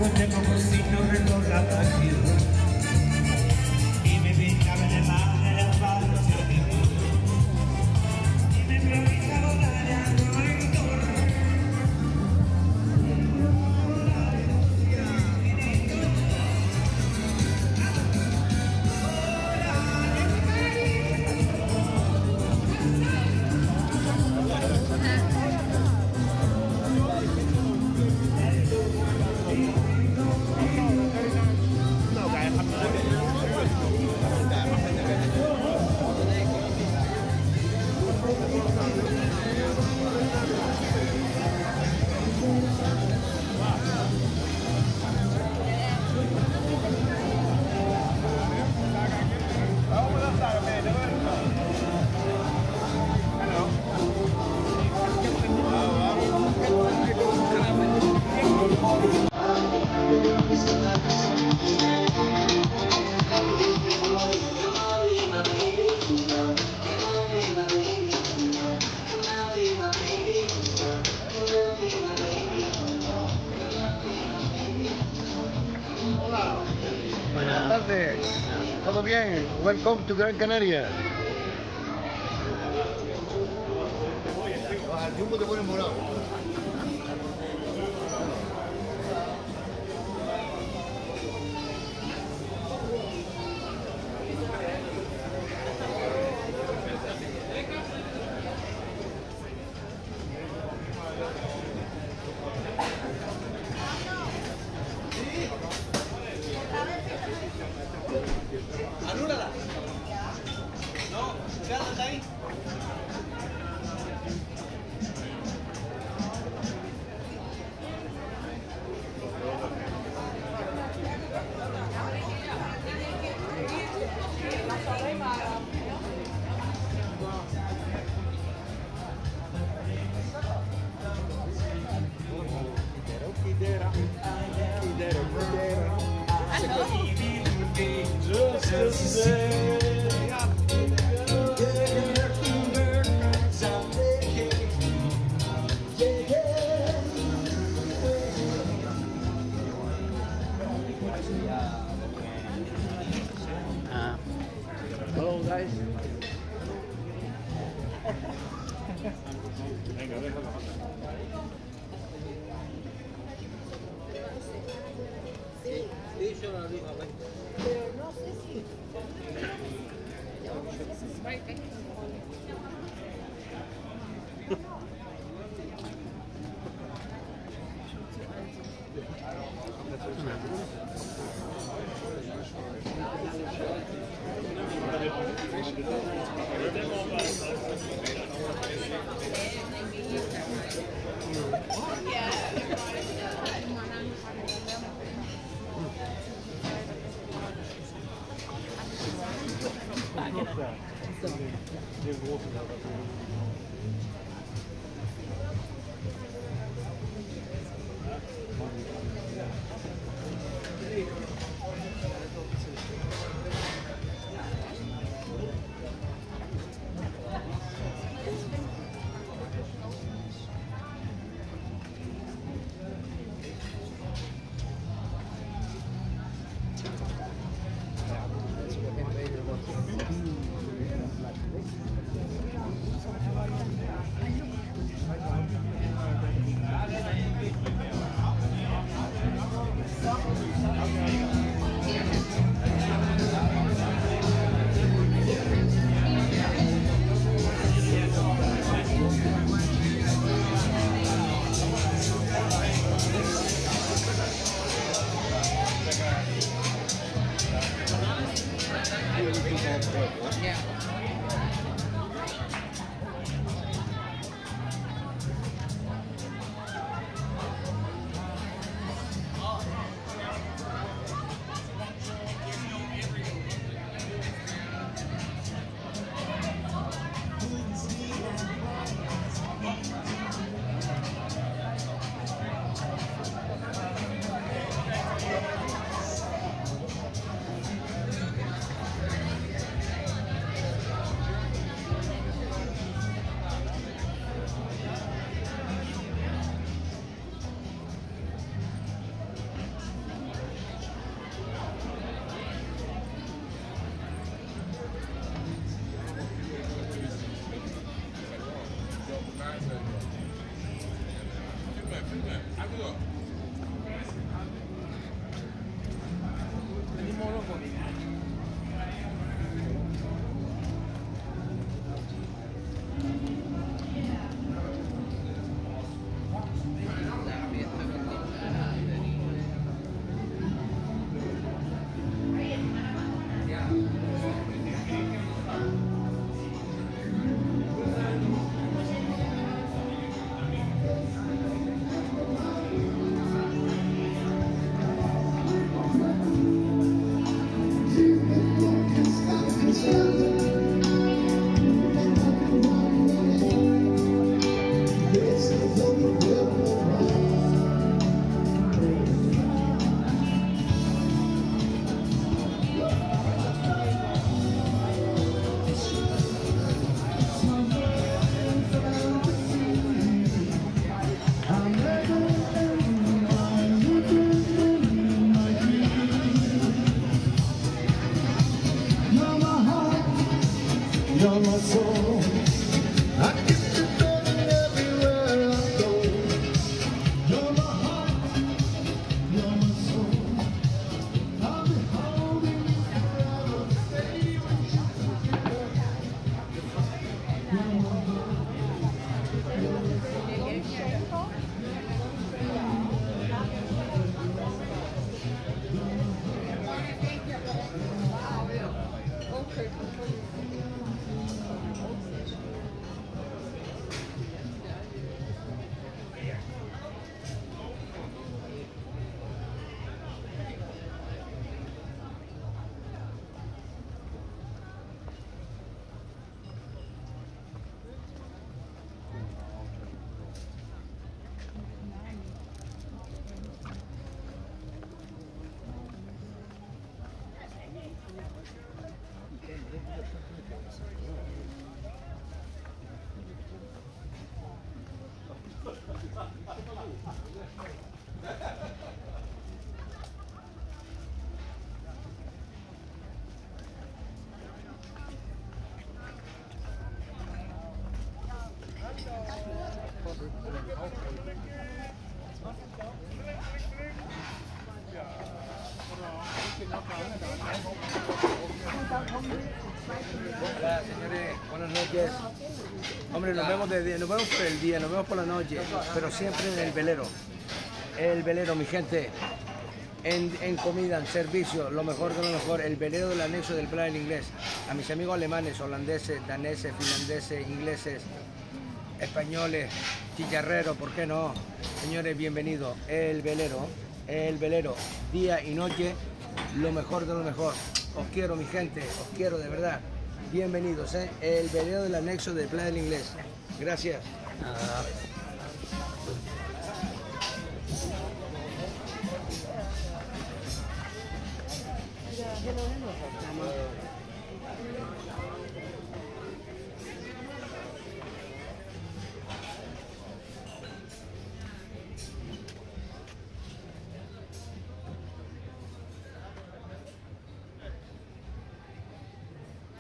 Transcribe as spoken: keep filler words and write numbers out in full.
Buenas tardes, ¿todo bien? Welcome to Gran Canaria. Al tiempo te ponen morado. Anúlala. No, quédate ahí. Ah. Hello guys. Venga, déjalo. Sí, yo lo digo, a ver. Pero no sé si... You're my soul. I get you going everywhere I go. You're my heart. You're my soul. I'll be holding you forever. Stay with you together. You're my heart. You're my soul. Hola, señores, buenas noches. Hombre, nos vemos de día, nos vemos por el día, nos vemos por la noche, pero siempre en el velero. El velero, mi gente, en, en comida, en servicio, lo mejor de lo mejor, el velero del anexo del Playa del Inglés. A mis amigos alemanes, holandeses, daneses, finlandeses, ingleses, españoles, chicharreros, ¿por qué no? Señores, bienvenidos. El velero, el velero, día y noche, lo mejor de lo mejor. Os quiero, mi gente, os quiero de verdad. Bienvenidos, ¿eh? El velero del anexo de Playa del Inglés. Gracias. Ah.